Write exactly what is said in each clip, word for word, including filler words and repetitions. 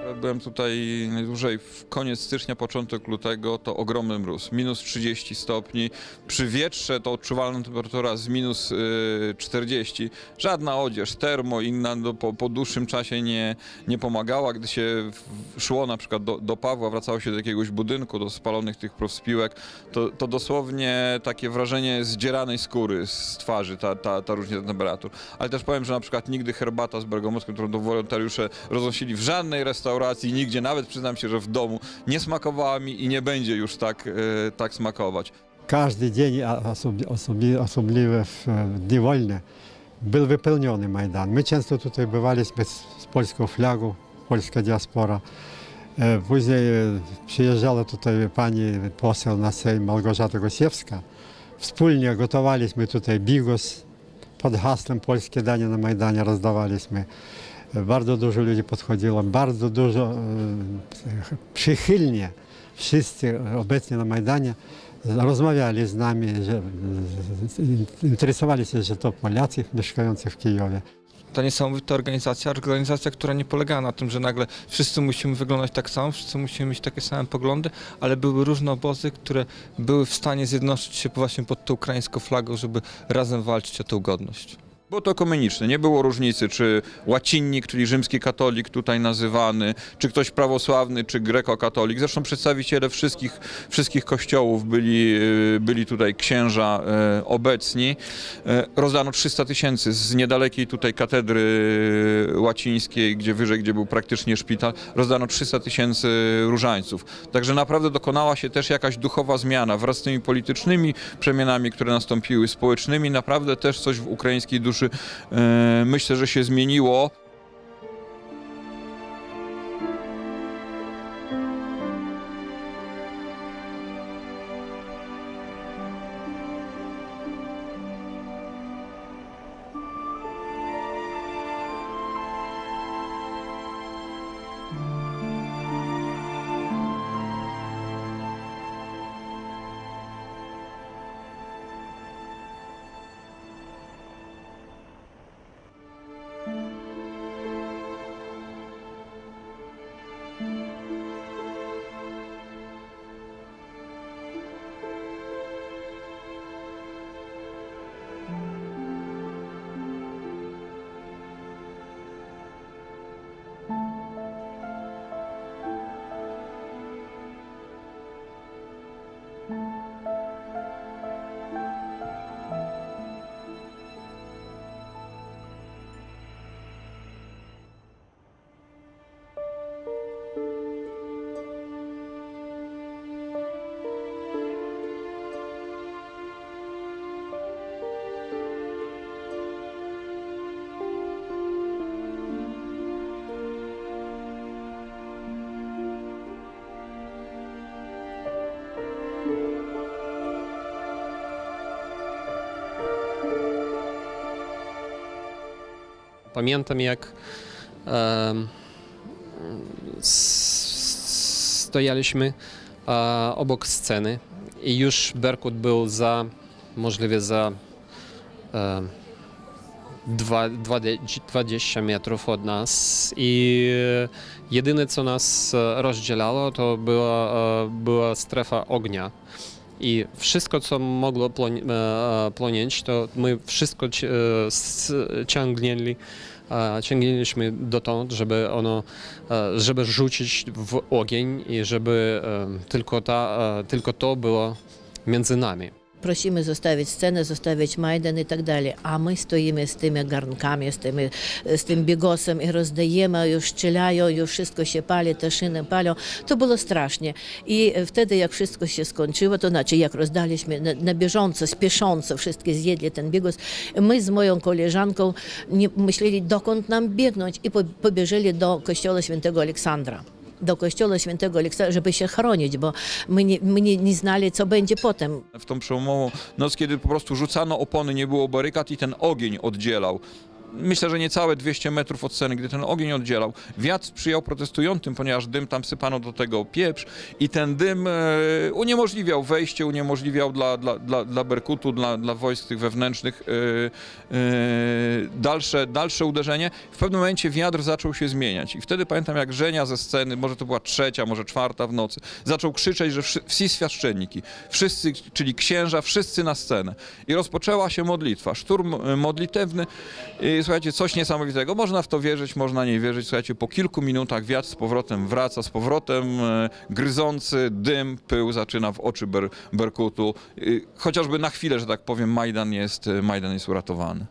Byłem tutaj najdłużej w koniec stycznia, początek lutego, to ogromny mróz, minus trzydzieści stopni, przy wietrze to odczuwalna temperatura z minus czterdzieści. Żadna odzież, termo, inna do, po, po dłuższym czasie nie, nie pomagała. Gdy się szło na przykład do, do Pawła, wracało się do jakiegoś budynku, do spalonych tych prospółek, to, to dosłownie takie wrażenie zdzieranej skóry z twarzy, ta, ta, ta różnica temperatur. Ale też powiem, że na przykład nigdy herbata z bergamotką, którą to wolontariusze roznosili w żadnej restauracji, nigdzie, nawet przyznam się, że w domu, nie smakowała mi i nie będzie już tak, e, tak smakować. Każdy dzień, особливо w dni wolne, był wypełniony Majdan. My często tutaj bywaliśmy z polską flagą, polska diaspora. Później przyjeżdżała tutaj pani poseł na Sejm Małgorzata Gosiewska. Wspólnie gotowaliśmy tutaj bigos pod hasłem polskie danie na Majdanie rozdawaliśmy. Bardzo dużo ludzi podchodziło, bardzo dużo e, przychylnie wszyscy obecni na Majdanie rozmawiali z nami, że, interesowali się, że to Polacy mieszkający w Kijowie. Ta niesamowita organizacja, organizacja, która nie polegała na tym, że nagle wszyscy musimy wyglądać tak samo, wszyscy musimy mieć takie same poglądy, ale były różne obozy, które były w stanie zjednoczyć się właśnie pod tą ukraińską flagą, żeby razem walczyć o tę godność. Było to ekumeniczne, nie było różnicy, czy łacinnik, czyli rzymski katolik tutaj nazywany, czy ktoś prawosławny, czy grekokatolik. Zresztą przedstawiciele wszystkich, wszystkich kościołów byli, byli tutaj księża obecni. Rozdano trzysta tysięcy z niedalekiej tutaj katedry łacińskiej, gdzie wyżej, gdzie był praktycznie szpital, rozdano trzysta tysięcy różańców. Także naprawdę dokonała się też jakaś duchowa zmiana wraz z tymi politycznymi przemianami, które nastąpiły, społecznymi. Naprawdę też coś w ukraińskiej duszy myślę, że się zmieniło. Pamiętam, jak e, stojaliśmy e, obok sceny i już Berkut był za, możliwe za e, dwadzieścia metrów od nas i jedyne, co nas rozdzielało, to była, była strefa ognia. I wszystko, co mogło płonąć, to my wszystko ciągnęli, ciągnęliśmy dotąd, żeby ono, żeby rzucić w ogień i żeby tylko, ta, tylko to było między nami. Prosimy zostawić scenę, zostawić Majdan i tak dalej, a my stoimy z tymi garnkami, z, tymi, z tym bigosem i rozdajemy, już strzelają, już wszystko się pali, te szyny palą. To było strasznie. I wtedy, jak wszystko się skończyło, to znaczy, jak rozdaliśmy na, na bieżąco, spiesząco, wszystkie zjedli ten bigos, my z moją koleżanką nie myśleli, dokąd nam biegnąć i po, pobieżeli do kościoła świętego Aleksandra. Do kościoła świętego Aleksandra, żeby się chronić, bo my nie, my nie, nie znali, co będzie potem. W tą przełomową noc, kiedy po prostu rzucano opony, nie było barykad i ten ogień oddzielał myślę, że niecałe dwieście metrów od sceny, gdy ten ogień oddzielał. Wiatr sprzyjał protestującym, ponieważ dym tam sypano do tego pieprz i ten dym e, uniemożliwiał wejście, uniemożliwiał dla, dla, dla, dla Berkutu, dla, dla wojsk tych wewnętrznych e, e, dalsze, dalsze uderzenie. W pewnym momencie wiatr zaczął się zmieniać i wtedy pamiętam, jak Żenia ze sceny, może to była trzecia, może czwarta w nocy, zaczął krzyczeć, że wszy, wsi świaszczeniki, wszyscy, czyli księża, wszyscy na scenę. I rozpoczęła się modlitwa, szturm modlitewny. I, słuchajcie, coś niesamowitego. Można w to wierzyć, można nie wierzyć. Słuchajcie, po kilku minutach wiatr z powrotem wraca, z powrotem e, gryzący dym, pył zaczyna w oczy ber, Berkutu. E, chociażby na chwilę, że tak powiem, Majdan jest, Majdan jest uratowany.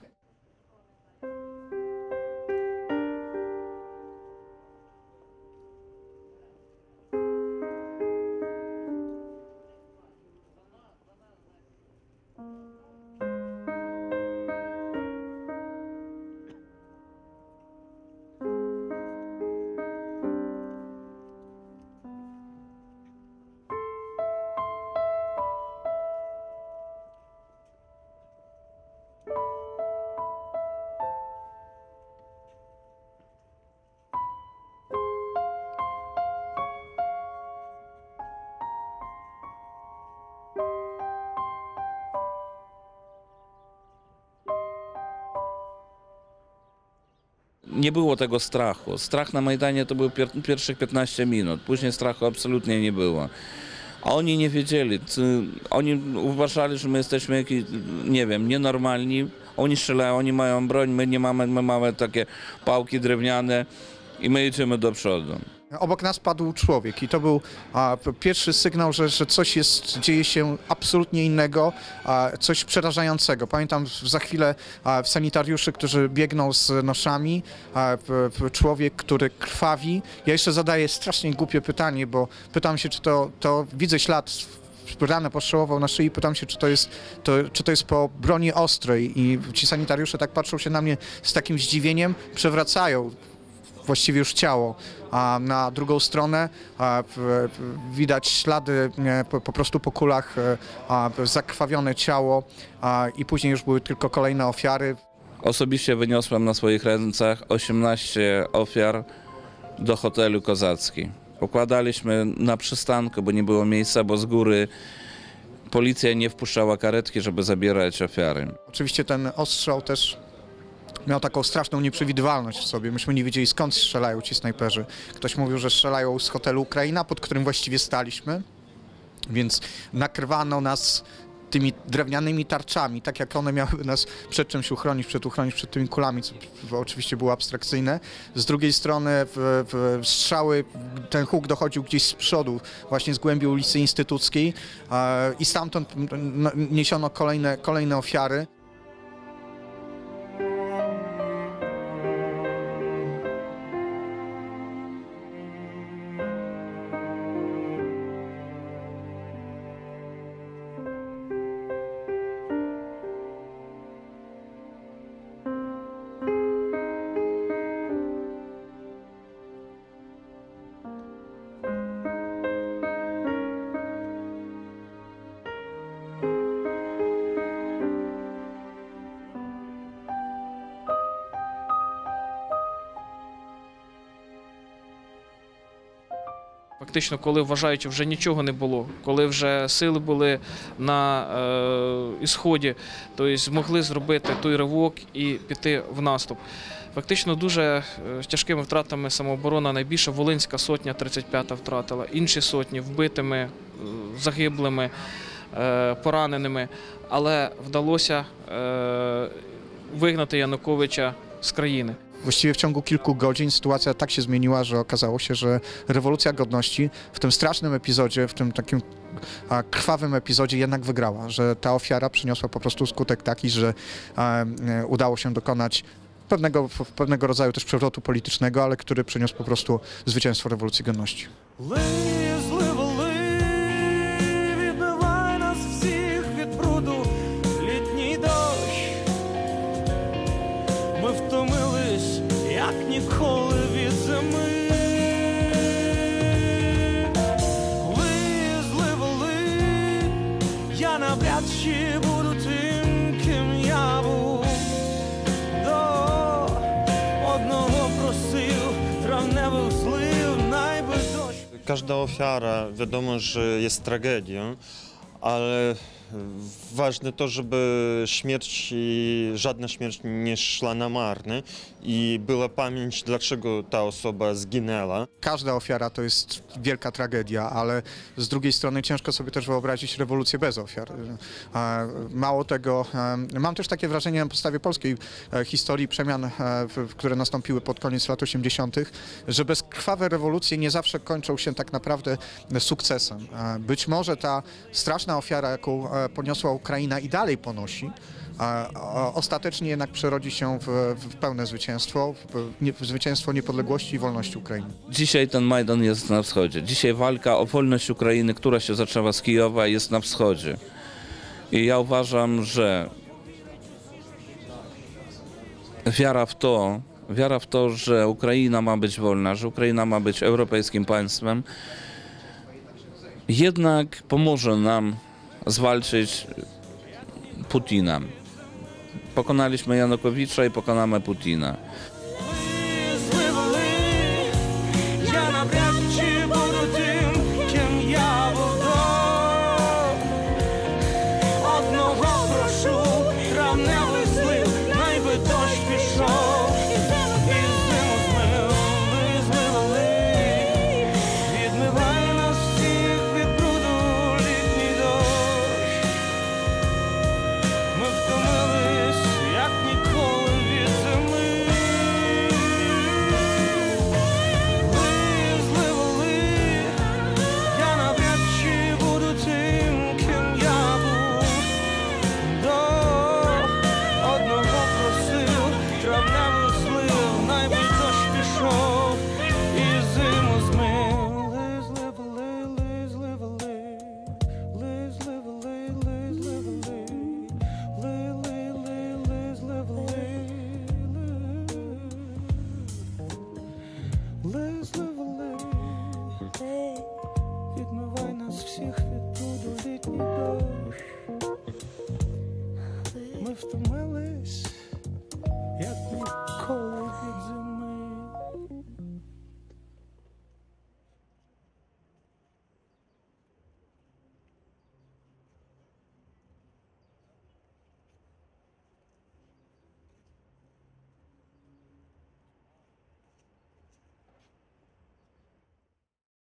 Nie było tego strachu. Strach na Majdanie to były pier- pierwszych piętnaście minut, później strachu absolutnie nie było. A oni nie wiedzieli, oni uważali, że my jesteśmy jakieś, nie wiem, nienormalni. Oni strzelają, oni mają broń, my nie mamy, my mamy takie pałki drewniane i my idziemy do przodu. Obok nas padł człowiek i to był a, pierwszy sygnał, że, że coś jest, dzieje się absolutnie innego, a, coś przerażającego. Pamiętam za chwilę a, sanitariuszy, którzy biegną z noszami, a, p, p, człowiek, który krwawi. Ja jeszcze zadaję strasznie głupie pytanie, bo pytam się, czy to, to widzę ślad, ranę postrzałową na szyi, pytam się, czy to jest, to, czy to jest po broni ostrej i ci sanitariusze tak patrzą się na mnie z takim zdziwieniem, przewracają właściwie już ciało, a na drugą stronę a, p, p, widać ślady e, po, po prostu po kulach, e, a, zakrwawione ciało a, i później już były tylko kolejne ofiary. Osobiście wyniosłem na swoich rękach osiemnaście ofiar do hotelu Kozacki. Pokładaliśmy na przystanku, bo nie było miejsca, bo z góry policja nie wpuszczała karetki, żeby zabierać ofiary. Oczywiście ten ostrzał też miał taką straszną nieprzewidywalność w sobie. Myśmy nie wiedzieli, skąd strzelają ci snajperzy. Ktoś mówił, że strzelają z hotelu Ukraina, pod którym właściwie staliśmy, więc nakrywano nas tymi drewnianymi tarczami, tak jak one miały nas przed czymś uchronić, przed uchronić przed tymi kulami, co oczywiście było abstrakcyjne. Z drugiej strony w, w strzały, ten huk dochodził gdzieś z przodu, właśnie z głębi ulicy Instytuckiej e, i stamtąd niesiono kolejne, kolejne ofiary. Фактично, коли вважають, вже нічого не було, коли вже сили були на е, ісході, тобто змогли зробити той ривок і піти в наступ. Фактично дуже тяжкими втратами самооборона найбільша Волинська сотня тридцять п'ята втратила, інші сотні вбитими, загиблими, е, пораненими, але wdалося е, wygнати Януковича z krainy. Właściwie w ciągu kilku godzin sytuacja tak się zmieniła, że okazało się, że rewolucja godności w tym strasznym epizodzie, w tym takim a, krwawym epizodzie jednak wygrała, że ta ofiara przyniosła po prostu skutek taki, że a, e, udało się dokonać pewnego, pewnego rodzaju też przewrotu politycznego, ale który przyniósł po prostu zwycięstwo rewolucji godności. Як ніколи від зими, виїзли воли, я навряд чи буду тим, ким я був до każda ofiara, wiadomo, że jest tragedią, ale ważne to, żeby śmierć, żadna śmierć nie szła na marne i była pamięć, dlaczego ta osoba zginęła. Każda ofiara to jest wielka tragedia, ale z drugiej strony ciężko sobie też wyobrazić rewolucję bez ofiar. Mało tego, mam też takie wrażenie na podstawie polskiej historii przemian, które nastąpiły pod koniec lat osiemdziesiątych, że bezkrwawe rewolucje nie zawsze kończą się tak naprawdę sukcesem. Być może ta straszna ofiara, jaką poniosła Ukraina i dalej ponosi, a ostatecznie jednak przerodzi się w, w pełne zwycięstwo, w, nie, w zwycięstwo niepodległości i wolności Ukrainy. Dzisiaj ten Majdan jest na wschodzie. Dzisiaj walka o wolność Ukrainy, która się zaczęła z Kijowa, jest na wschodzie. I ja uważam, że wiara w to, wiara w to, że Ukraina ma być wolna, że Ukraina ma być europejskim państwem, jednak pomoże nam zwalczyć Putina. Pokonaliśmy Janukowicza i pokonamy Putina.